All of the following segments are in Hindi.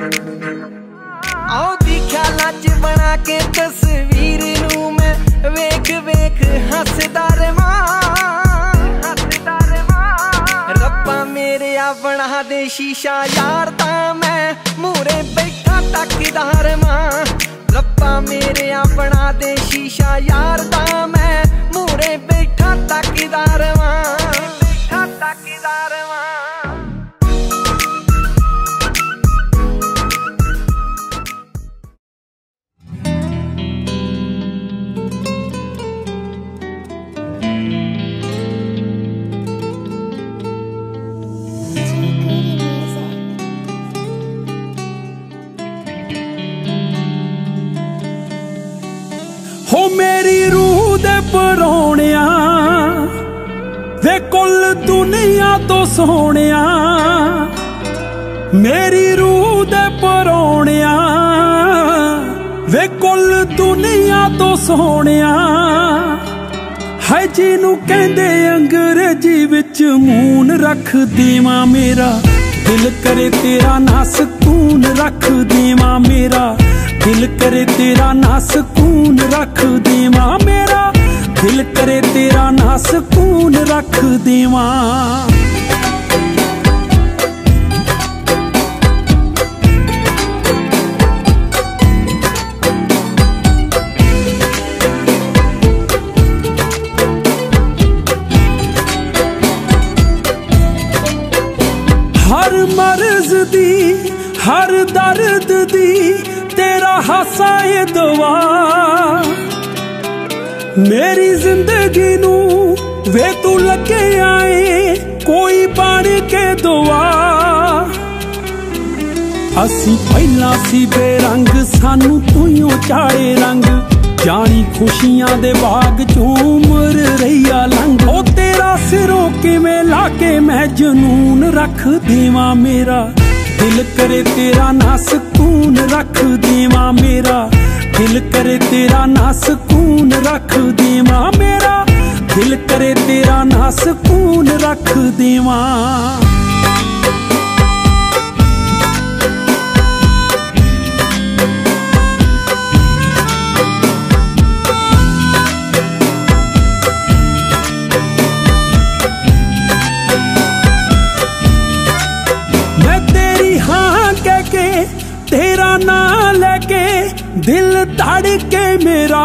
आउदी ख्यालां च बना के तस्वीर नूं मैं वेख वेख हसदा रवां। रब्बा मेरेया बना दे शीशा यार तां मैं मूरे बैठा तकदा रवां। रब्बा मेरेया बना दे शीशा यार तां मैं मूरे बैठा तकदा रवां। बैठा तकदा रवां। हो मेरी रूह दे परौणिया वे कुल दुनिया तो सोहणिया। मेरी रूह दे परौणिया वे कुल दुनिया तो सोहणिया। है जिनू कहंदे अंग्रेजी विच मून रख देवां मेरा दिल करे तेरा ना सकून रख देवां। मेरा दिल करे तेरा ना सकून रख देवां। मेरा दिल करे तेरा ना सकून रख देवां। हर मर्ज दी हर दर्द दी तेरा हासा ये दुआ। मेरी जिंदगी नू वे तू लगे आए कोई बन के दुआ। असी पहला सी बेरंग सानू तूं चाड़े रंग। जानी खुशियां दे बाग झूमर रहिया लंघ। ओ तेरा सिरों किवें लाके मैं जनून रख देवां। मेरा दिल करे तेरा ना सकून रख देवां। मेरा दिल करे तेरा ना सकून रख देवां। मेरा दिल करे तेरा ना सकून रख देवां। तेरा ना लेके दिल धड़के मेरा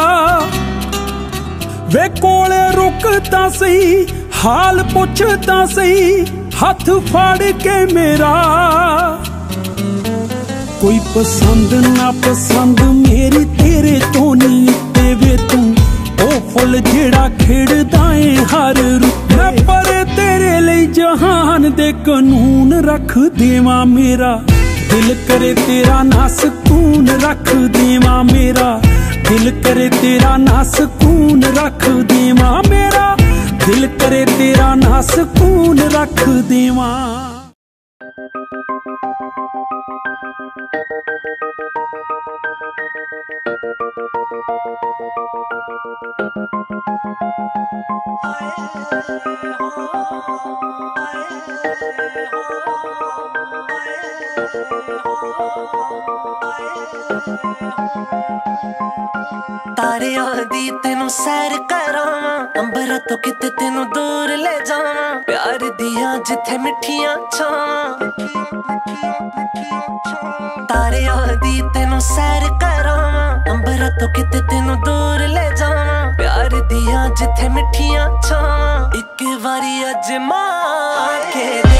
वे कोले रुकता सही हाल पुछता सही हाथ फाड़ के मेरा। कोई पसंद ना पसंद मेरी तेरे तो नहीं देवे तू ओ फुल जेड़ा खिड़दा है हर रुत। मैं पर तेरे लिए जहान दे कानून रख देवां। मेरा दिल करे तेरा ना सकून रख देवां। मेरा दिल करे तेरा ना सकून रख देवां। मेरा दिल करे तेरा ना सकून रख देवां। तारियां दी तेनू सैर करावां अंबर तो किते तेनू दूर ले जावां। प्यार दियां जिथे मिठियां छावां। तारियां दी तेनू सैर करावां अंबर तो किते तेनू दूर ले जावां। प्यार दियां जिथे मिठियां छावां। एक बारी अजमा के दे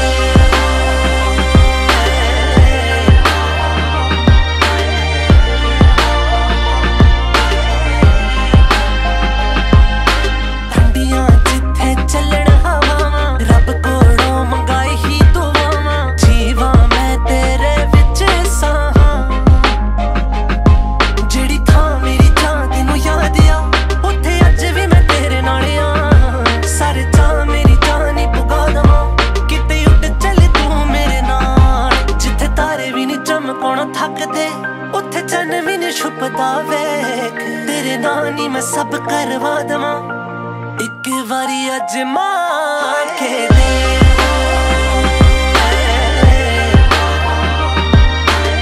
तेरे नानी मैं सब करवा दवां। एक बारी अजमा के दे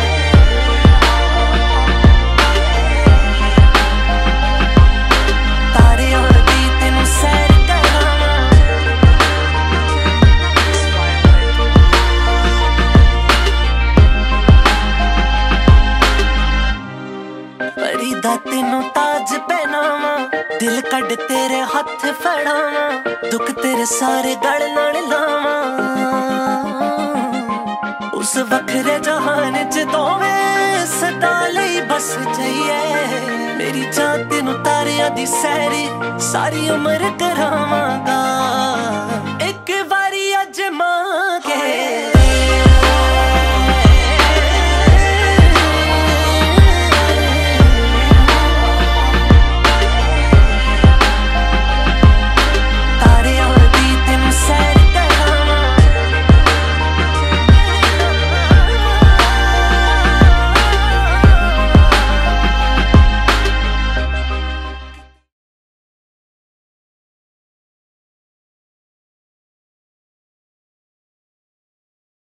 कड तेरे हथ फड़ावा, दुख तेरे सारे गल नाल लावा। उस वखरे जहान च दोवें सदा लई बस जाइए। मेरी जान तेनू तारियां दी सैरी सारी उम्र करावांगा।